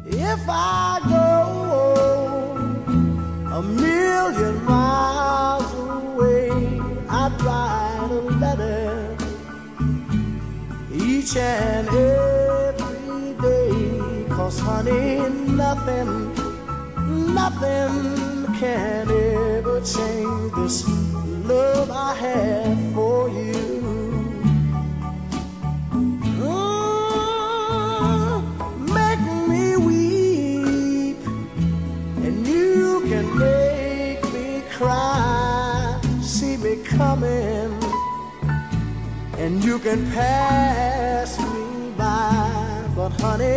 If I go a million miles away, I'd write a letter each and every day. 'Cause honey, nothing can ever change this love I have for you. Make me weep, and you can make me cry. See me coming, and you can pass me by. But honey,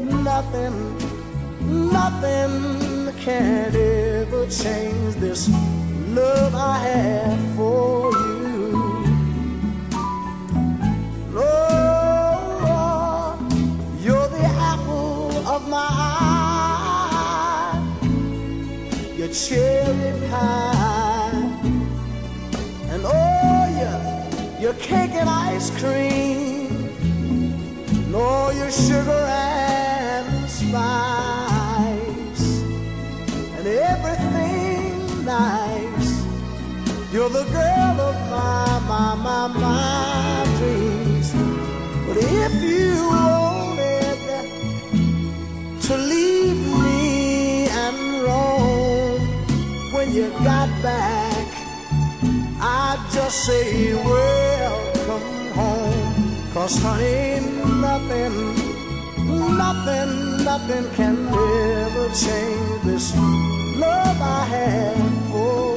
nothing can't ever change this love I have for you. Lord, you're the apple of my eye, your cherry pie, and oh, your cake and ice cream, and all your sugar and spice, and everything nice. You're the girl of my dreams. But if you wanted to leave me and roam, when you got back, I'd just say welcome home. 'Cause honey, nothing can ever change this love I have for you.